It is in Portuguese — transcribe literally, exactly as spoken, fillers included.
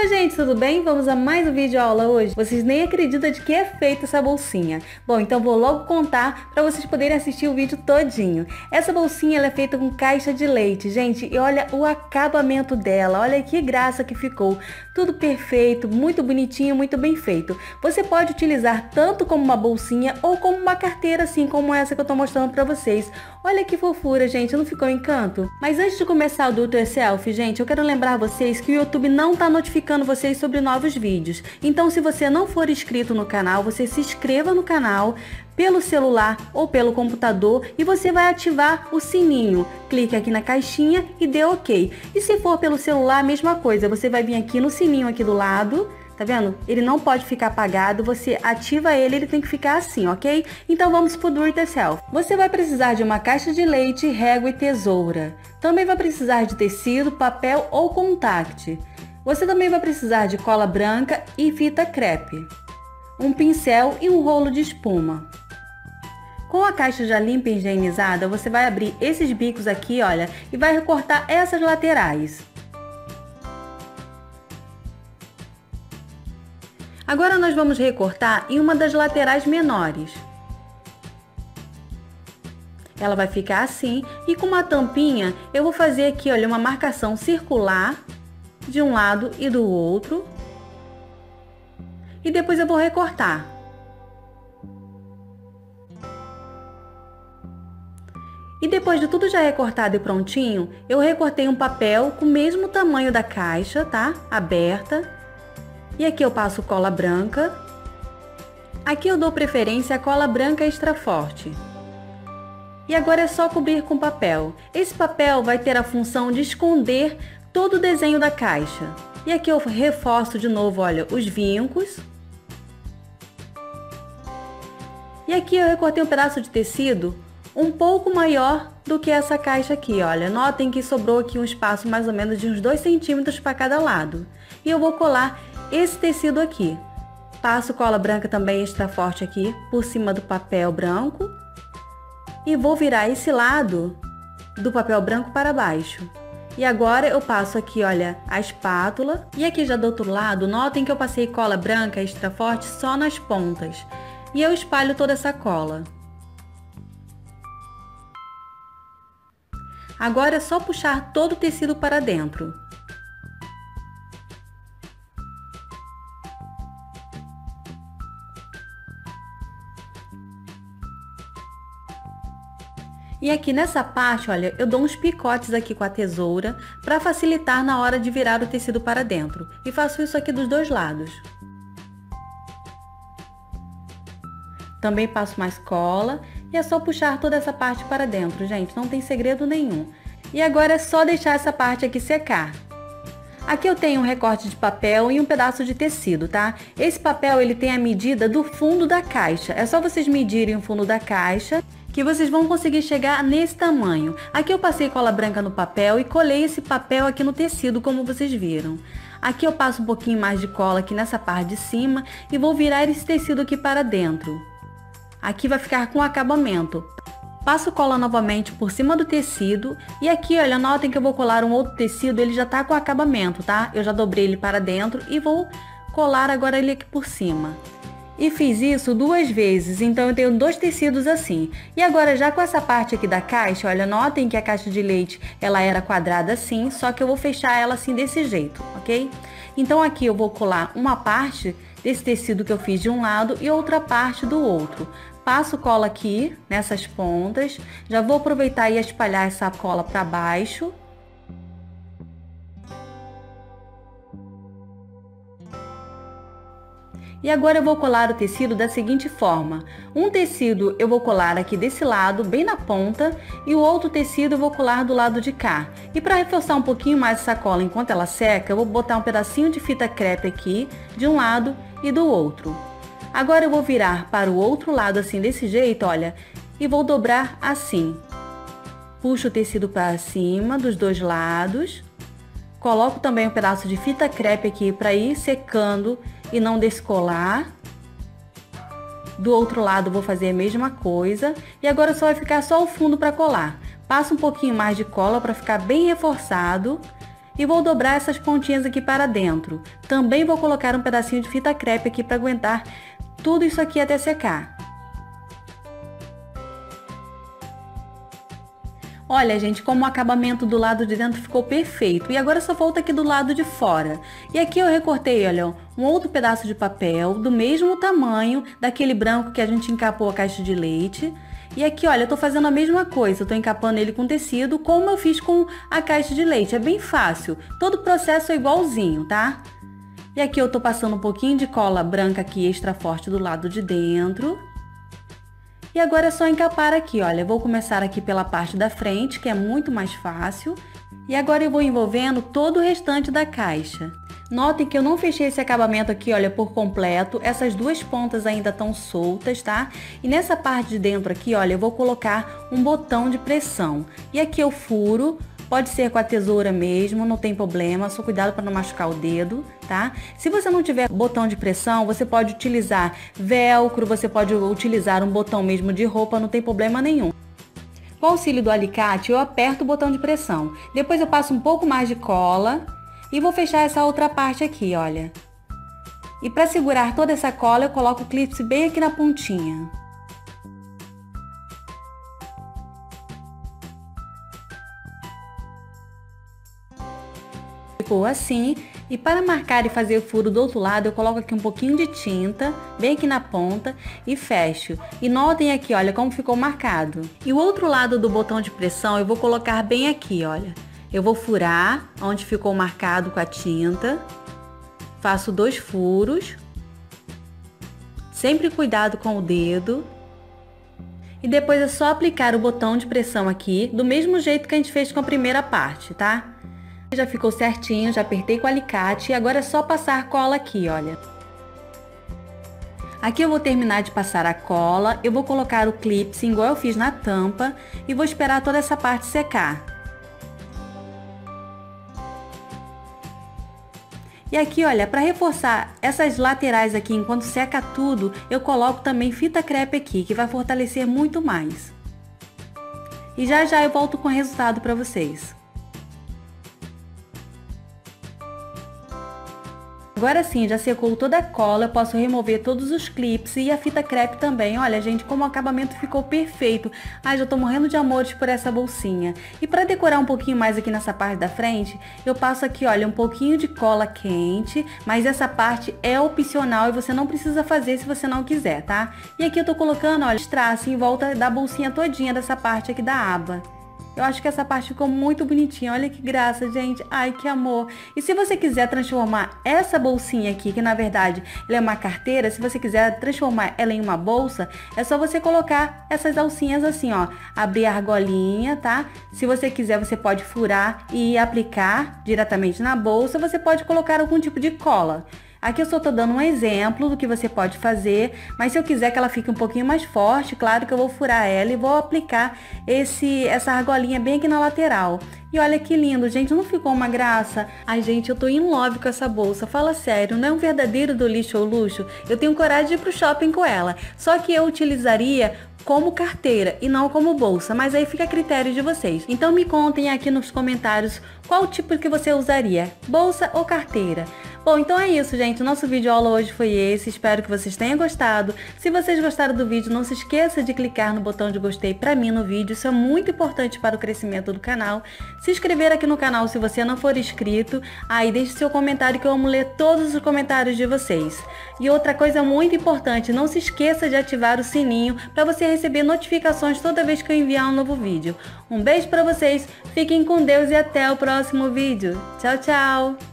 Oi gente, tudo bem? Vamos a mais um vídeo aula hoje. Vocês nem acreditam de que é feita essa bolsinha. Bom, então vou logo contar para vocês poderem assistir o vídeo todinho. Essa bolsinha ela é feita com caixa de leite, gente, e olha o acabamento dela, olha que graça que ficou. Tudo perfeito, muito bonitinho, muito bem feito. Você pode utilizar tanto como uma bolsinha ou como uma carteira, assim como essa que eu tô mostrando para vocês. Olha que fofura, gente, não ficou um encanto? Mas antes de começar o Do It Yourself, gente, eu quero lembrar vocês que o YouTube não tá notificando vocês sobre novos vídeos. Então, se você não for inscrito no canal, você se inscreva no canal pelo celular ou pelo computador e você vai ativar o sininho. Clique aqui na caixinha e dê OK. E se for pelo celular, a mesma coisa. Você vai vir aqui no sininho aqui do lado. Tá vendo? Ele não pode ficar apagado, você ativa ele, ele tem que ficar assim, ok? Então vamos pro Do It Yourself. Você vai precisar de uma caixa de leite, régua e tesoura. Também vai precisar de tecido, papel ou contact. Você também vai precisar de cola branca e fita crepe, um pincel e um rolo de espuma. Com a caixa já limpa e higienizada, você vai abrir esses bicos aqui, olha, e vai recortar essas laterais. Agora nós vamos recortar em uma das laterais menores. Ela vai ficar assim e com uma tampinha eu vou fazer aqui, olha, uma marcação circular de um lado e do outro. E depois eu vou recortar. E depois de tudo já recortado e prontinho, eu recortei um papel com o mesmo tamanho da caixa, tá? Aberta. E aqui eu passo cola branca. Aqui eu dou preferência à cola branca extra forte. E agora é só cobrir com papel. Esse papel vai ter a função de esconder todo o desenho da caixa. E aqui eu reforço de novo, olha, os vincos. E aqui eu recortei um pedaço de tecido um pouco maior do que essa caixa aqui, olha. Notem que sobrou aqui um espaço mais ou menos de uns dois centímetros para cada lado. E eu vou colar esse tecido aqui. Passo cola branca também extra forte aqui por cima do papel branco e vou virar esse lado do papel branco para baixo. E agora eu passo aqui, olha, a espátula e aqui já do outro lado, notem que eu passei cola branca extra forte só nas pontas e eu espalho toda essa cola. Agora é só puxar todo o tecido para dentro. E aqui nessa parte, olha, eu dou uns picotes aqui com a tesoura para facilitar na hora de virar o tecido para dentro. E faço isso aqui dos dois lados. Também passo mais cola e é só puxar toda essa parte para dentro, gente, não tem segredo nenhum. E agora é só deixar essa parte aqui secar. Aqui eu tenho um recorte de papel e um pedaço de tecido, tá? Esse papel ele tem a medida do fundo da caixa. É só vocês medirem o fundo da caixa que vocês vão conseguir chegar nesse tamanho. Aqui eu passei cola branca no papel e colei esse papel aqui no tecido, como vocês viram. Aqui eu passo um pouquinho mais de cola aqui nessa parte de cima e vou virar esse tecido aqui para dentro. Aqui vai ficar com acabamento. Passo cola novamente por cima do tecido e aqui, olha, notem que eu vou colar um outro tecido, ele já tá com acabamento, tá? Eu já dobrei ele para dentro e vou colar agora ele aqui por cima. E fiz isso duas vezes, então eu tenho dois tecidos assim. E agora já com essa parte aqui da caixa, olha, notem que a caixa de leite, ela era quadrada assim, só que eu vou fechar ela assim desse jeito, ok? Então aqui eu vou colar uma parte desse tecido que eu fiz de um lado e outra parte do outro. Passo cola aqui nessas pontas, já vou aproveitar e espalhar essa cola para baixo. E agora eu vou colar o tecido da seguinte forma. Um tecido eu vou colar aqui desse lado, bem na ponta, e o outro tecido eu vou colar do lado de cá. E para reforçar um pouquinho mais essa cola enquanto ela seca, eu vou botar um pedacinho de fita crepe aqui, de um lado e do outro. Agora eu vou virar para o outro lado assim, desse jeito, olha, e vou dobrar assim. Puxo o tecido para cima dos dois lados. Coloco também um pedaço de fita crepe aqui para ir secando e não descolar. Do outro lado vou fazer a mesma coisa. E agora só vai ficar só o fundo para colar. Passo um pouquinho mais de cola para ficar bem reforçado. E vou dobrar essas pontinhas aqui para dentro. Também vou colocar um pedacinho de fita crepe aqui para aguentar tudo isso aqui até secar. Olha, gente, como o acabamento do lado de dentro ficou perfeito. E agora só falta aqui do lado de fora. E aqui eu recortei, olha, um outro pedaço de papel do mesmo tamanho daquele branco que a gente encapou a caixa de leite. E aqui, olha, eu tô fazendo a mesma coisa. Eu tô encapando ele com tecido, como eu fiz com a caixa de leite. É bem fácil. Todo o processo é igualzinho, tá? E aqui eu tô passando um pouquinho de cola branca aqui, extra forte, do lado de dentro. E agora é só encapar aqui, olha, eu vou começar aqui pela parte da frente, que é muito mais fácil. E agora eu vou envolvendo todo o restante da caixa. Notem que eu não fechei esse acabamento aqui, olha, por completo. Essas duas pontas ainda estão soltas, tá? E nessa parte de dentro aqui, olha, eu vou colocar um botão de pressão. E aqui eu furo. Pode ser com a tesoura mesmo, não tem problema, só cuidado para não machucar o dedo, tá? Se você não tiver botão de pressão, você pode utilizar velcro, você pode utilizar um botão mesmo de roupa, não tem problema nenhum. Com o auxílio do alicate, eu aperto o botão de pressão. Depois eu passo um pouco mais de cola e vou fechar essa outra parte aqui, olha. E para segurar toda essa cola, eu coloco o clipe bem aqui na pontinha. Ficou assim, e para marcar e fazer o furo do outro lado, eu coloco aqui um pouquinho de tinta, bem aqui na ponta, e fecho. E notem aqui, olha, como ficou marcado. E o outro lado do botão de pressão, eu vou colocar bem aqui, olha. Eu vou furar, onde ficou marcado com a tinta. Faço dois furos. Sempre cuidado com o dedo. E depois é só aplicar o botão de pressão aqui, do mesmo jeito que a gente fez com a primeira parte, tá? Já ficou certinho, já apertei com o alicate e agora é só passar cola aqui, olha. Aqui eu vou terminar de passar a cola, eu vou colocar o clipe igual eu fiz na tampa e vou esperar toda essa parte secar. E aqui, olha, para reforçar essas laterais aqui enquanto seca tudo, eu coloco também fita crepe aqui, que vai fortalecer muito mais. E já já eu volto com o resultado para vocês. Agora sim, já secou toda a cola, eu posso remover todos os clipes e a fita crepe também. Olha, gente, como o acabamento ficou perfeito. Ai, já tô morrendo de amores por essa bolsinha. E para decorar um pouquinho mais aqui nessa parte da frente, eu passo aqui, olha, um pouquinho de cola quente, mas essa parte é opcional e você não precisa fazer se você não quiser, tá? E aqui eu tô colocando, olha, strass em volta da bolsinha todinha dessa parte aqui da aba. Eu acho que essa parte ficou muito bonitinha. Olha que graça, gente. Ai, que amor. E se você quiser transformar essa bolsinha aqui, que na verdade ela é uma carteira, se você quiser transformar ela em uma bolsa, é só você colocar essas alcinhas assim, ó. Abrir a argolinha, tá? Se você quiser, você pode furar e aplicar diretamente na bolsa. Você pode colocar algum tipo de cola. Aqui eu só tô dando um exemplo do que você pode fazer, mas se eu quiser que ela fique um pouquinho mais forte, claro que eu vou furar ela e vou aplicar esse, essa argolinha bem aqui na lateral. E olha que lindo, gente, não ficou uma graça? Ai, gente, eu tô in love com essa bolsa, fala sério, não é um verdadeiro do lixo ou luxo? Eu tenho coragem de ir pro shopping com ela, só que eu utilizaria como carteira e não como bolsa, mas aí fica a critério de vocês. Então me contem aqui nos comentários qual tipo que você usaria, bolsa ou carteira. Bom, então é isso, gente. O nosso vídeo aula hoje foi esse. Espero que vocês tenham gostado. Se vocês gostaram do vídeo, não se esqueça de clicar no botão de gostei pra mim no vídeo. Isso é muito importante para o crescimento do canal. Se inscrever aqui no canal se você não for inscrito. Aí, ah, deixe seu comentário que eu amo ler todos os comentários de vocês. E outra coisa muito importante, não se esqueça de ativar o sininho para você receber notificações toda vez que eu enviar um novo vídeo. Um beijo pra vocês, fiquem com Deus e até o próximo vídeo. Tchau, tchau!